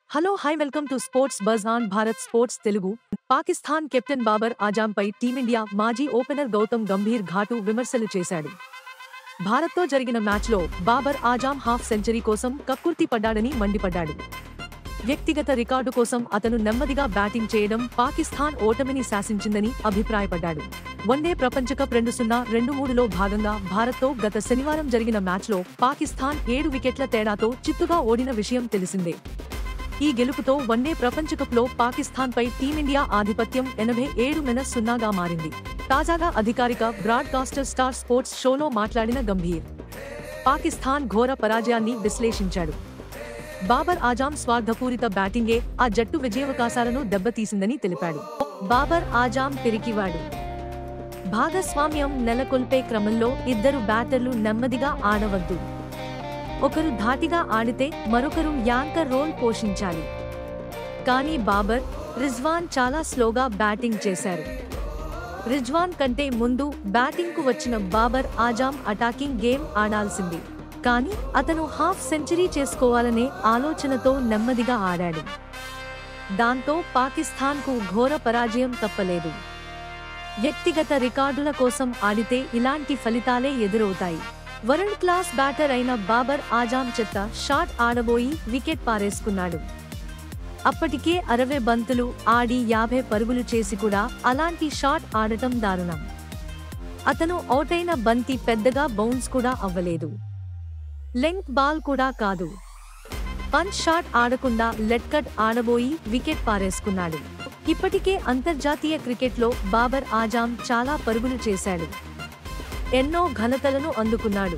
Hello hi welcome to sports buzz on Bharat sports Telugu. Pakistan captain Babar ఆజాంపై team India మాజీ opener Gautam Gambhir ఘాటు విమర్శలు చేశాడు. భారత్తో జరిగిన మ్యాచ్లో బాబర్ ఆజాం హాఫ్ సెంచరీ కోసం కక్కుర్తి పడ్డాడని మండిపడ్డాడు. వ్యక్తిగత రికార్డు కోసం అతను నెమ్మదిగా బ్యాటింగ్ చేయడం పాకిస్తాన్ ఓటమిని శాసించిందని అభిప్రాయపడ్డాడు. వన్డే ప్రపంచకప్ 2023లో భాగంగా భారత్తో గత శనివారం జరిగిన మ్యాచ్లో పాకిస్తాన్ 7 వికెట్ల తేడాతో చిత్తుగా ఓడిన విషయం తెలిసిందే. ఈ గెలుపుతో వన్డే ప్రపంచకప్లో పాకిస్తాన్పై టీమిండియా ఆధిపత్యం 87-0గా మారింది. తాజాగా అధికారిక బ్రాడ్కాస్టర్ స్టార్ స్పోర్ట్స్ షోలో మాట్లాడిన గంభీర్ పాకిస్తాన్ ఘోర పరాజయాన్ని విశ్లేషించాడు. బాబర్ ఆజాం స్వార్థపూరిత బ్యాటింగే ఆ జట్టు విజయావకాశాలను దెబ్బతీసిందని తెలిపాడు. బాబర్ ఆజాం పిరికివాడు. భాగస్వామ్యం నెలకొల్పే క్రమంలో ఇద్దరు బ్యాటర్లు నెమ్మదిగా ఆడవద్దు. ఒకరు ధాటిగా ఆడితే మరొకరు యాంకర్ రోల్ పోషించాలి. కానీ బాబర్, రిజ్వాన్ చాలా స్లోగా బ్యాటింగ్ చేశారు. రిజ్వాన్ కంటే ముందు బ్యాటింగ్కు వచ్చిన బాబర్ ఆజాం అటాకింగ్ గేమ్ ఆడాల్సింది. కానీ అతను హాఫ్ సెంచరీ చేసుకోవాలనే ఆలోచనతో నెమ్మదిగా ఆడాడు. దాంతో పాకిస్తాన్కు ఘోర పరాజయం తప్పలేదు. వ్యక్తిగత రికార్డుల కోసం ఆడితే ఇలాంటి ఫలితాలే ఎదురవుతాయి. వరల్డ్ క్లాస్ బ్యాటర్ అయిన బాబర్ ఆజాం చెత్త షాట్ ఆడబోయి వికెట్ పారేసుకున్నాడు. అప్పటికే 60 బంతులు ఆడి 50 పరుగులు చేసి కూడా అలాంటి షాట్ ఆడటం దారుణం. అతను అవుటైన బంతి పెద్దగా బౌన్స్ కూడా అవ్వలేదు. లెంగ్త్ బాల్ కూడా కాదు. పంచ్ షాట్ ఆడకుండా లెట్ కట్ ఆడబోయి వికెట్ పారేసుకున్నాడు. ఇప్పటికే అంతర్జాతీయ క్రికెట్లో బాబర్ ఆజాం చాలా పరుగులు చేశాడు. ఎన్నో ఘనతలను అందుకున్నాడు.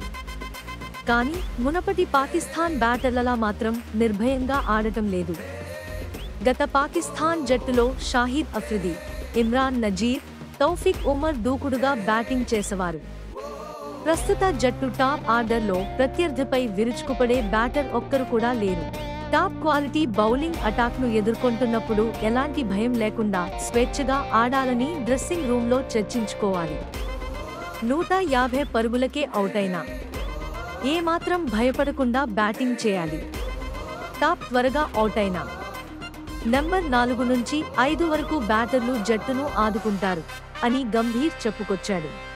కానీ మునపటి పాకిస్తాన్ బ్యాటర్లలా మాత్రం నిర్భయంగా ఆడటం లేదు. గత పాకిస్తాన్ జట్టులో షాహిద్ అఫ్రిది, ఇమ్రాన్ నజీర్, తౌఫిక్ ఉమర్ దూకుడుగా బ్యాటింగ్ చేసేవారు. ప్రస్తుత జట్టు టాప్ ఆర్డర్లో ప్రత్యర్థిపై విరుచుకుపడే బ్యాటర్ ఒక్కరు కూడా లేరు. టాప్ క్వాలిటీ బౌలింగ్ అటాక్ను ఎదుర్కొంటున్నప్పుడు ఎలాంటి భయం లేకుండా స్వేచ్ఛగా ఆడాలని డ్రెస్సింగ్ రూమ్లో చర్చించుకోవాలి. 150 పరుగులకే అవుటైనా ఏమాత్రం భయపడకుండా బ్యాటింగ్ చేయాలి. టాప్ త్వరగా అవుటైనా నెంబర్ 4 నుంచి 5 వరకు బ్యాటర్లు జట్టును ఆదుకుంటారు అని గంభీర్ చెప్పుకొచ్చాడు.